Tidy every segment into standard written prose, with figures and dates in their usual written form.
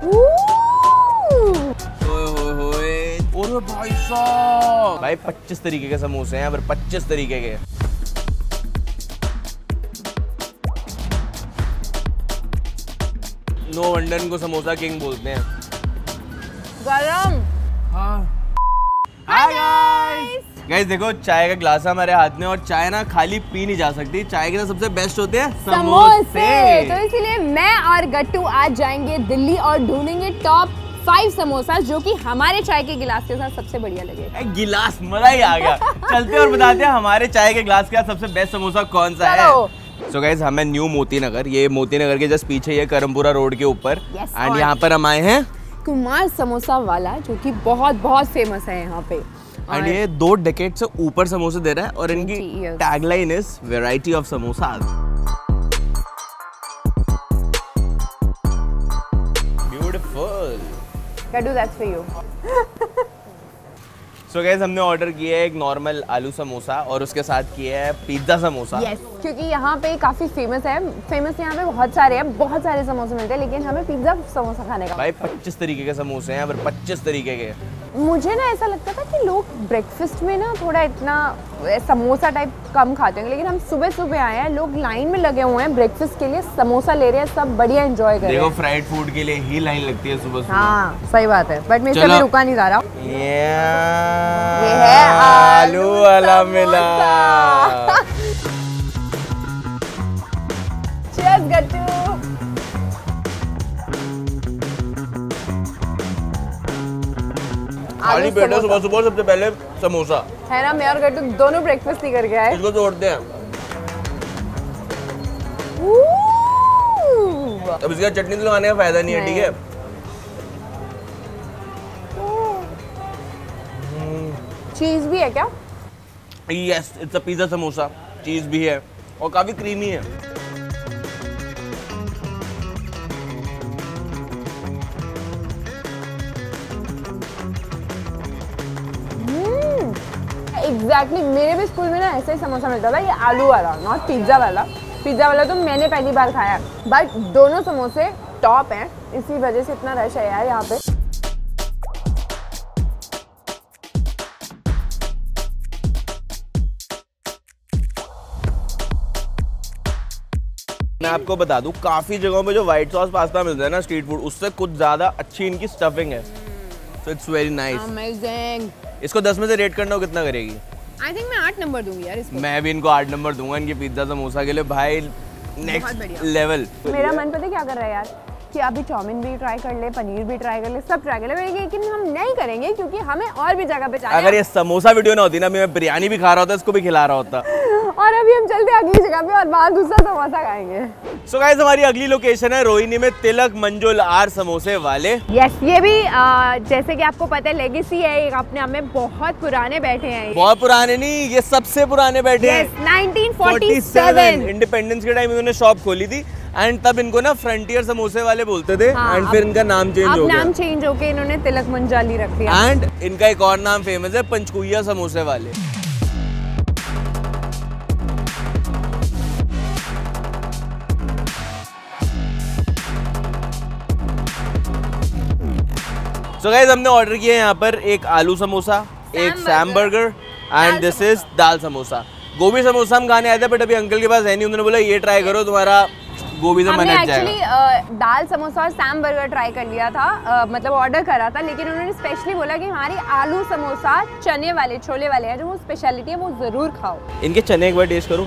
ओए भाई साहब, भाई 25 तरीके के समोसे हैं यहाँ पर, 25 तरीके के। नो वंडर इनको समोसा किंग बोलते हैं। गरम। हाँ। हाय गाइस, देखो चाय का ग्लास है हमारे हाथ में, और चाय ना खाली पी नहीं जा सकती, चाय के साथ सबसे बेस्ट होते हैं समोसे। तो इसीलिए मैं और गट्टू आज जाएंगे दिल्ली और ढूंढेंगे टॉप 5 समोसा जो कि हमारे चाय के गिलास के साथ सबसे बढ़िया लगे। गिलास मजा ही आ गया। चलते और बताते हैं हमारे चाय के ग्लास के साथ सबसे बेस्ट समोसा कौन सा है। सो गाइस, हमें न्यू मोती नगर, ये मोती नगर के जस्ट पीछे, ये करमपुरा रोड के ऊपर, एंड यहाँ पर हम आए हैं कुमार समोसा वाला, जो कि बहुत बहुत फेमस है यहाँ पे। एंड ये 2 डेकेड से ऊपर समोसे दे रहा है, और इनकी tagline is variety of samosa. Beautiful. Gadu, that's for you. So guys, हमने ऑर्डर किया है एक नॉर्मल आलू समोसा, और उसके साथ किया है पिज्जा समोसा। Yes, क्योंकि यहाँ पे काफी फेमस है। फेमस यहाँ पे बहुत सारे हैं, बहुत सारे समोसे मिलते हैं, लेकिन हमें पिज्जा समोसा खाने का। भाई 25 तरीके के समोसे हैं यहाँ पर, 25 तरीके के। मुझे ना ऐसा लगता था कि लोग ब्रेकफास्ट में ना थोड़ा इतना समोसा टाइप कम खाते हैं, लेकिन हम सुबह सुबह आए हैं, लोग लाइन में लगे हुए हैं ब्रेकफास्ट के लिए, समोसा ले रहे हैं, सब बढ़िया एंजॉय कर रहे हैं। देखो फ्राइड फूड के लिए ही लाइन लगती है सुबह सुबह। हाँ सही बात है, बट मैं इसमें रुका नहीं जा रहा। ये है आलू वाला मिला। Cheers, गट्टू। खाली पेट है सुबह सुबह, सबसे पहले समोसा है ना। मैं और गट्टू दोनों ब्रेकफास्ट नहीं करके आए। इसको तोड़ते हैं। अब इसका चटनी तो लगाने का फायदा नहीं है, ठीक है। चीज भी है क्या? Yes, it's a pizza samosa. Cheese भी है और काफी क्रीमी है। एग्जैक्टली, मेरे भी स्कूल में ना ऐसा ही समोसा मिलता था, ये आलू वाला, नॉट पिज्जा वाला। पिज्जा वाला तो मैंने पहली बार खाया, बट दोनों समोसे टॉप हैं, इसी वजह से इतना रश है यार यहाँ पे। मैं आपको बता दूं, काफी जगहों पे जो व्हाइट सॉस पास्ता मिलता है ना स्ट्रीट फूड, उससे कुछ ज्यादा अच्छी इनकी स्टफिंग है। So it's very nice, amazing. इसको 10 में से रेट करना हो कितना करेगी? आई थिंक मैं 8 नंबर दूंगी यार इसको। मैं भी इनको 8 नंबर दूंगा इनके पिज्जा समोसा के लिए। भाई नेक्स्ट लेवल। मेरा मन पता क्या कर रहा है यार, कि अभी चाउमीन भी ट्राई कर ले, पनीर भी ट्राई कर ले, सब ट्राई कर ले, लेकिन हम नहीं करेंगे क्योंकि हमें और भी जगह पे जाना है। अगर ये समोसा वीडियो ना होती ना, मैं बिरयानी भी खा रहा होता, इसको भी खिला रहा होता। और अभी हम चलते हैं अगली जगह पे और बाहर दूसरा समोसा खाएंगे। सो गाइस, हमारी अगली लोकेशन है रोहिणी में तिलक मंजुल आर समोसे वाले। यस, ये भी जैसे कि आपको पता है लेगेसी है, एक अपने आप में बहुत पुराने बैठे हैं। बहुत पुराने नहीं, ये सबसे पुराने बैठे हैं। 1947 इंडिपेंडेंस के टाइम इन्होंने शॉप खोली थी, एंड तब इनको ना फ्रंटियर समोसे वाले बोलते थे। हाँ, एंड फिर इनका नाम चेंज हो गया। नाम चेंज होके इन्होंने तिलक मंजाली रख दिया। एंड इनका एक और नाम फेमस है, पंचकुइया समोसे वाले। सो गाइस, हमने ऑर्डर किया है यहाँ पर एक आलू समोसा, एक Sam burger, and this is dal samosa. गोभी समोसा हम खाने आए थे, बट अभी अंकल के पास है नहीं, उन्होंने बोला ये ट्राई करो, तुम्हारा गोभी से मन हट जाएगा। एक्चुअली दाल समोसा और सैम बर्गर ट्राई कर लिया था, मतलब ऑर्डर करा था, लेकिन उन्होंने स्पेशली बोला कि हमारी आलू समोसा चने वाले, छोले वाले हैं, जो वो स्पेशलिटी है, वो जरूर खाओ। इनके चने एक बार टेस्ट करो।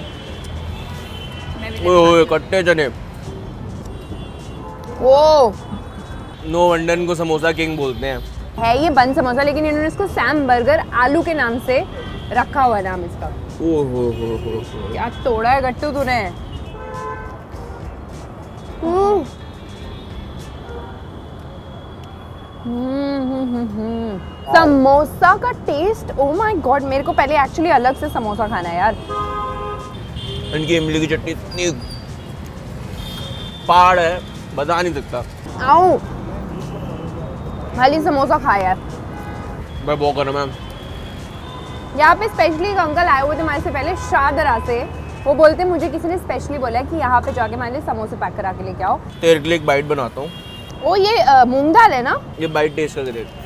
ओए कट्टे चने। ओ नो वंडर इनको समोसा किंग बोलते हैं। है ये बन समोसा, लेकिन इन्होंने इसको सैम बर्गर आलू के नाम से रखा हुआ नाम इसका। ओहो क्या तोड़ा है गट्टू तूने। समोसा का टेस्ट, ओ माय गॉड, मेरे को पहले एक्चुअली अलग से समोसा खाना है यार। इनकी इमली की चटनी इतनी पहाड़ है, बता नहीं सकता। आओ खाली समोसा खा यार। मैं वो कर रहा हूं। यहाँ पे स्पेशली एक अंकल आए हुए थे हमारे से पहले शाहदरा से, वो बोलते मुझे किसी ने स्पेशली बोला कि यहाँ पे जाके हमारे लिए समोसे पैक करा के लेके आओ। तेरे के लिए एक बाइट बनाता हूँ। ओ ये मूंग दाल है ना? ये बाइट टेस्ट करके देख,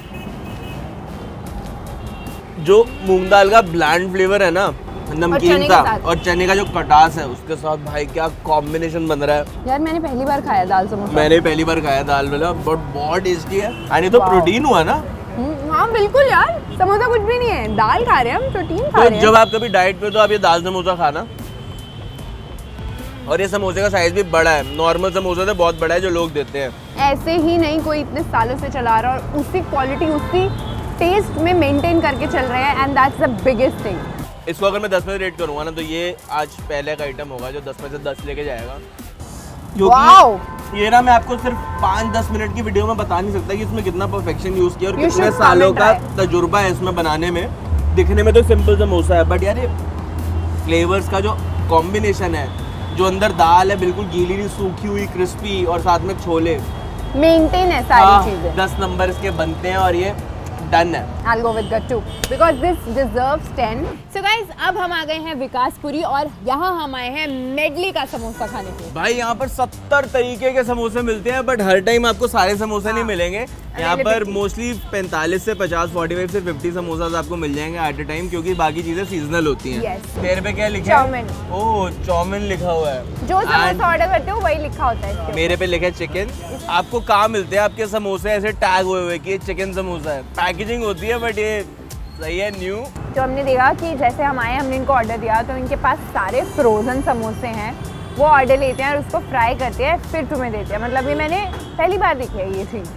जो मूंग दाल का ब्लैंड फ्लेवर है ना, नमकीन सा, और चने का जो खटास है उसके साथ, भाई क्या कॉम्बिनेशन बन रहा है यार। मैंने पहली बार खाया दाल समोसा। मैंने पहली बार खाया दाल वाला, बट बहुत टेस्टी है। यानी तो प्रोटीन हुआ ना। हाँ बिल्कुल यार, समोसा कुछ भी नहीं है, दाल खा रहे हैं हम, प्रोटीन खा रहे हैं। जब आप कभी डाइट पे तो आप ये दाल समोसा खाना। और ये समोसे का साइज भी बड़ा है, नॉर्मल समोसा से बहुत बड़ा है जो लोग देते हैं। ऐसे ही नहीं कोई इतने सालों से चला रहा और उसी क्वालिटी उसी टेस्ट में मेंटेन करके चल रहे हैं, and that's the biggest thing. इसको अगर मैं 10 में से रेट करूंगा ना, तो ये आज पहले का आइटम होगा जो 10 में से 10 लेके जाएगा। क्योंकि ये ना मैं आपको सिर्फ 5-10 मिनट की वीडियो में बता नहीं सकता कि इसमें कितना परफेक्शन यूज किया और कितने सालों का तजुर्बा है इसमें बनाने में। दिखने में तो सिंपल समोसा है, बट यार ये फ्लेवर्स का जो कॉम्बिनेशन है, जो अंदर दाल है बिल्कुल गीली नहीं, सूखी हुई क्रिस्पी, और साथ में छोले, मेंटेन है सारी चीजें। 10 नंबर इसके बनते हैं और ये डन है। I'll go with Gattu because this deserves 10. So guys, अब हम आ गए हैं विकासपुरी और यहाँ हम आए हैं मेडली का समोसा खाने के लिए। भाई यहाँ पर 70 तरीके के समोसे मिलते हैं, बट हर टाइम आपको सारे समोसे नहीं मिलेंगे। यहाँ पर मोस्टली 45 से 50, 45 से 50 समोसा आपको मिल जाएंगे एट ए टाइम, क्योंकि बाकी चीजें सीजनल होती हैं। तेरे पे क्या लिखा है? चाउमीन। ओह, चाउमीन लिखा हुआ है। जो समोसा ऑर्डर करते हो वही लिखा होता है। मेरे पे लिखा है चिकन। आपको कहाँ मिलते हैं आपके समोसे ऐसे टैग हुए हुए कि ये चिकन समोसा है? पैकेजिंग होती है, बट ये सही है न्यू। तो हमने देखा कि जैसे हम आए, हमने इनको ऑर्डर दिया, तो इनके पास सारे फ्रोजन समोसे हैं। वो ऑर्डर लेते हैं और उसको फ्राई करते हैं, फिर तुम्हें देते हैं। मतलब ये मैंने पहली बार देखी है ये चीज।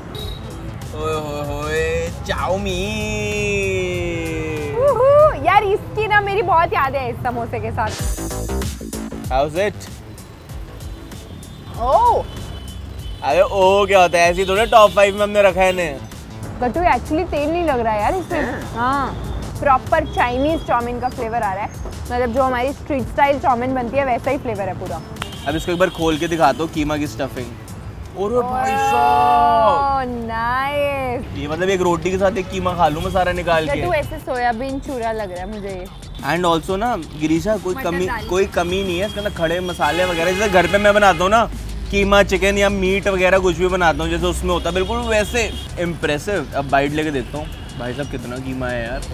चाउमीन यार इसकी ना मेरी बहुत याद है इस समोसे के साथ। How's it? ओह, अरे ओ क्या होता है? ऐसी थोड़ा टॉप 5 में हमने रखा है इन्हें। कटु एक्चुअली तेल नहीं लग रहा है यार इसमें। हाँ, प्रॉपर चाइनीज चाउमीन का फ्लेवर आ रहा है। मतलब जो हमारी स्ट्रीट स्टाइल चाउमीन बनती है वैसा ही फ्लेवर है पूरा। अब इसको एक बार खोल के दिखाता हूँ कीमा की स्टफिंग। और भाई साहब, नाइस। ये मतलब एक रोटी के साथ एक कीमा खा लूँ मैं सारा निकाल के। कटु ऐसे सोयाबीन चूरा लग रहा है मुझे ये। एंड ऑल्सो ना गिरीशा, कोई कमी नहीं है इसके अंदर। खड़े मसाले वगैरह जैसे घर पे मैं बनाता हूँ ना, कीमा चिकन या मीट वगैरह कुछ भी बनाता हूँ जैसे उसमें होता है, बिल्कुल वैसे इम्प्रेसिव। अब बाइट लेके देखता हूँ। भाई साहब कितना कीमा है यार।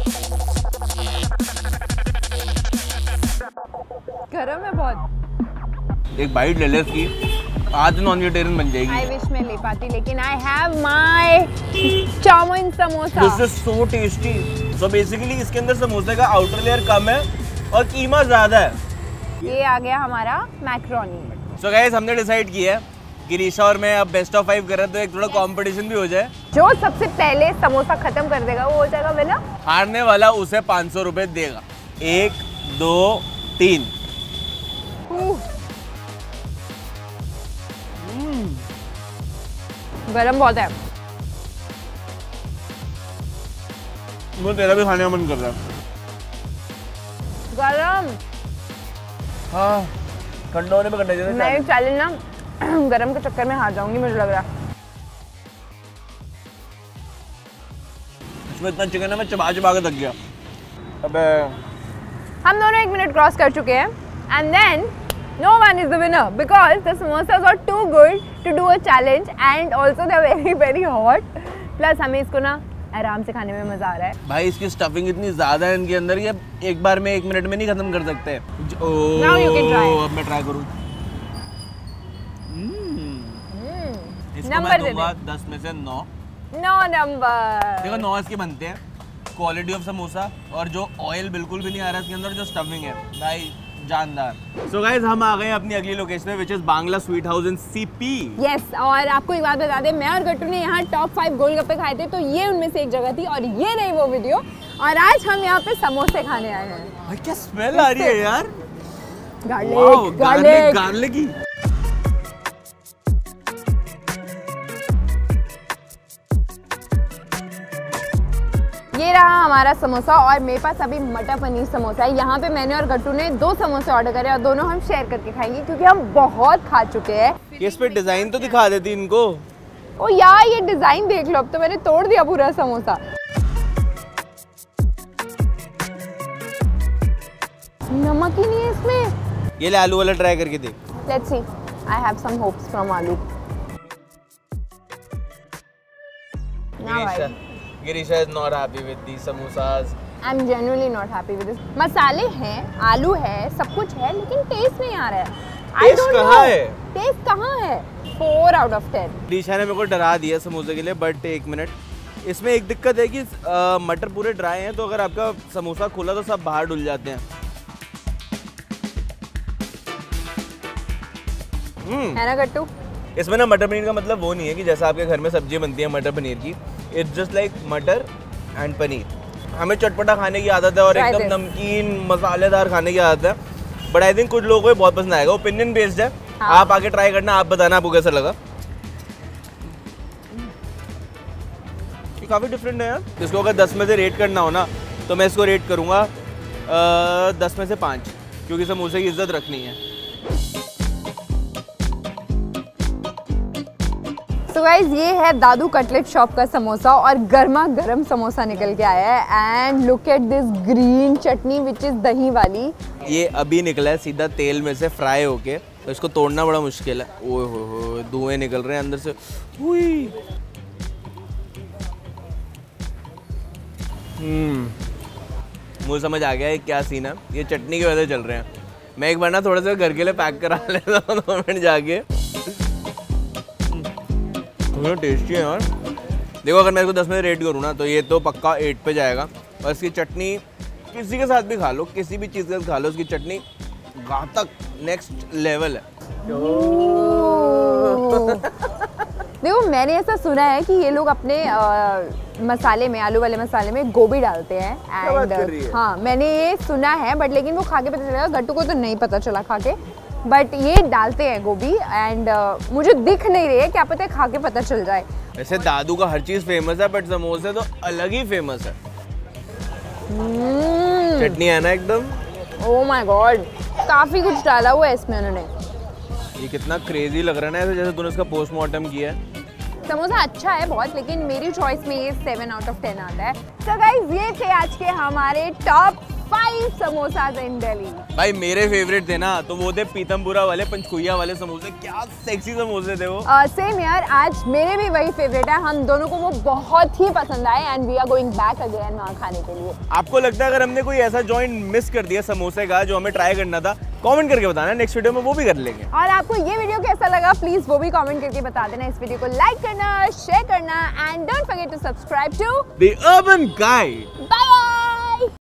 गरम है बहुत। एक बाइट ले ले इसकी, आज नॉन वेजिटेरियन बन जाएगी। आई विश मैं ले पाती, लेकिन I have my chow mein samosa. This is so tasty. So basically इसके अंदर समोसे का आउटर लेयर कम है और कीमा ज्यादा है। ये आ गया हमारा मैक्रोनी। सो गाइस, हमने डिसाइड किया है गिरीशा और मैं अब बेस्ट ऑफ 5 कर रहे हैं, तो एक थोड़ा कंपटीशन भी हो जाए। जो सबसे पहले समोसा खत्म कर देगा वो हो जाएगा विनर। हारने वाला उसे 500 रुपए देगा। 1 2 3। गरम बहुत है। मुझे तेरा भी खाने का मन कर रहा है। गरम। हाँ, ठंडा होने पे करना चाहिए। मैं चैलेंज ना गरम के चक्कर में हार जाऊंगी मुझे लग रहा है। इसमें इतना चिकन है मैं चबा चबा के थक गया। अबे हम दोनों 1 मिनट क्रॉस कर चुके हैं, and then no one is the winner because the samosas are too good to do a challenge and also they are very very hot. Plus हमें इसको ना आराम से खाने में मजा आ रहा है। भाई इसकी स्टफिंग इतनी ज्यादा है इनके अंदर, ये एक बार में 1 मिनट में नहीं खत्म कर सकते। Now you can try. अब मैं ट्राई करूँ। इसको नंबर मैं दे दूंगा 10 में से 9। 9 नंबर। देखो 9 इसके बनते हैं। क्वालिटी ऑफ समोसा और जो ऑयल बिल्कुल भी नहीं आ रहा है इसके अंदर, जो स्टफिंग है भाई जानदार। सो गाइस, हम आ गए अपनी अगली लोकेशन पे, which is Bangla sweet house in CP. Yes, और आपको एक बात बता दें, मैं और गट्टू ने यहाँ टॉप 5 गोलगप्पे खाए थे, तो ये उनमें से एक जगह थी और ये नहीं वो वीडियो। और आज हम यहाँ पे समोसे खाने आए हैं। भाई क्या स्मेल आ रही है यार। Garlic garlic garlic. ये रहा हमारा समोसा और मेरे पास अभी मटर पनीर समोसा है। यहाँ पे मैंने और गट्टू ने 2 समोसे ऑर्डर करे और दोनों हम शेयर करके खाएंगे क्योंकि हम बहुत खा चुके हैं। इस पे डिजाइन तो दिखा देती इनको। ओ यार, ये डिजाइन देख लो, अब तो मैंने तोड़ दिया पूरा समोसा। नमक ही नहीं है इसमें। ये ले आलू वाला ट्राई करके देख। Let's see, I have some hopes from aloo. Girisha is not happy with these samosas. I'm genuinely not happy with this. मसाले हैं, आलू है, सब कुछ है, लेकिन टेस्ट नहीं आ रहा है. टेस्ट कहाँ है? टेस्ट कहाँ है? 4 out of 10. गिरीशा ने मेरे को डरा दिया समोसे के लिए, बट एक मिनट, इसमें एक दिक्कत है कि मटर पूरे ड्राई हैं, तो अगर आपका समोसा खुला तो सब बाहर डुल जाते हैं. है ना गट्टू? इसमें ना मटर पनीर का मतलब वो नहीं है कि जैसा आपके घर में सब्जी बनती है मटर पनीर की. It's just like matar and paneer. हमें चटपटा खाने की आदत है और एकदम नमकीन मसालेदार खाने की आदत है, बट आई थिंक कुछ लोगों को बहुत पसंद आएगा. ओपिनियन बेस्ड है. हाँ. आप आके ट्राई करना, आप बताना आपको कैसा लगा. ये काफ़ी डिफरेंट है यार. इसको अगर 10 में से रेट करना हो ना, तो मैं इसको रेट करूँगा 10 में से 5, क्योंकि समोसे की इज्जत रखनी है. तो गाइज ये है दादू कटलेट शॉप का समोसा और गर्मा गर्म समोसा निकल के आया है. And look at this green chutney which is dahi वाली. ये अभी निकला है सीधा तेल में से फ्राई होके, तो इसको तोड़ना बड़ा मुश्किल है. ओए हो धुएं निकल रहे हैं अंदर से. मुझे समझ आ गया है क्या सीन है. ये चटनी की वजह से चल रहे हैं. मैं एक बार ना थोड़ा सा घर के लिए पैक करा लेता हूँ 2 मिनट जाके. टेस्टी है यार. देखो अगर मैं इसको 10 में रेट करूँ ना, तो ये तो पक्का 8 पे जाएगा. और इसकी चटनी किसी के साथ भी खा लो, किसी भी चीज़ के साथ खा लो, उसकी चटनी घातक नेक्स्ट लेवल है. देखो मैंने ऐसा सुना है कि ये लोग अपने मसाले में, आलू वाले मसाले में गोभी डालते हैं. एंड हाँ मैंने ये सुना है, बट लेकिन वो खा के पता चलेगा. गट्टू को तो नहीं पता चला खा के, बट ये डालते हैं गोभी. एंड मुझे दिख नहीं रही है, क्या पता है खा के पता चल जाए. वैसे दादू का हर चीज़ फेमस है, बट समोसे तो अलग ही फेमस है. चटनी है ना एकदम. ओह माय गॉड, काफ़ी कुछ डाला हुआ है इसमें उन्होंने. ये कितना क्रेजी लग रहा है ना, ऐसे जैसे तूने उसका पोस्टमार्टम किया है. समोसा अच्छा है बहुत, लेकिन मेरी चॉइस में ये 7 out of 10 आता है. तो गाइस ये थे आज के हमारे टॉप 5 समोसाज इन दिल्ली. भाई मेरे फेवरेट थे ना, तो वो थे पीतमपुरा वाले, पंचकुइया वाले समोसे. क्या सेक्सी समोसे थे वो. सेम यार, आज मेरे भी वही फेवरेट है. हम दोनों को वो बहुत ही पसंद आए and we are going back again वहाँ खाने के लिए. आपको लगता है अगर हमने कोई ऐसा जॉइंट मिस कर दिया समोसे का जो हमें ट्राई करना था, कमेंट करके बताना. नेक्स्ट वीडियो में वो भी कर लेंगे. और आपको ये वीडियो कैसा लगा प्लीज वो भी कमेंट करके बता देना. इस वीडियो को लाइक करना, शेयर करना and don't forget to subscribe to the urban guide. Bye bye.